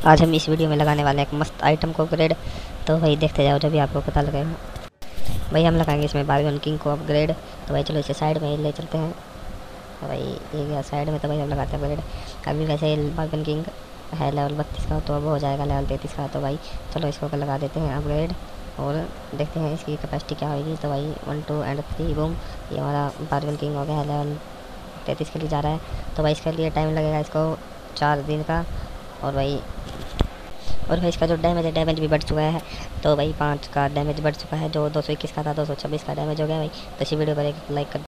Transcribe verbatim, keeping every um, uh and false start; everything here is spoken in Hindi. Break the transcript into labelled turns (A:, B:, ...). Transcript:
A: आज हम इस वीडियो में लगाने वाले हैं एक मस्त आइटम को अपग्रेड। तो भाई देखते जाओ, जब भी आपको पता लगेगा। भाई हम लगाएंगे इसमें बारबियन किंग को अपग्रेड। तो भाई चलो इसे साइड में ले चलते हैं। तो भाई ये गया साइड में। तो भाई हम लगाते हैं अपग्रेड। अभी वैसे बारबियन किंग है लेवल बत्तीस का, तो अब हो जाएगा लेवल तैंतीस का। तो भाई चलो इसको लगा देते हैं अपग्रेड और देखते हैं इसकी कैपेसिटी क्या होगी। तो भाई one two and three boom, ये हमारा बारबियन किंग हो गया है, लेवल तैंतीस के लिए जा रहा है। तो भाई इसके लिए टाइम लगेगा इसको चार दिन का। और भाई और भाई इसका जो डैमेज है, डैमेज भी बढ़ चुका है। तो भाई पाँच का डैमेज बढ़ चुका है, जो दो सौ इक्कीस का था दो सौ छब्बीस का डैमेज हो गया भाई। तो इसी वीडियो पर एक लाइक कर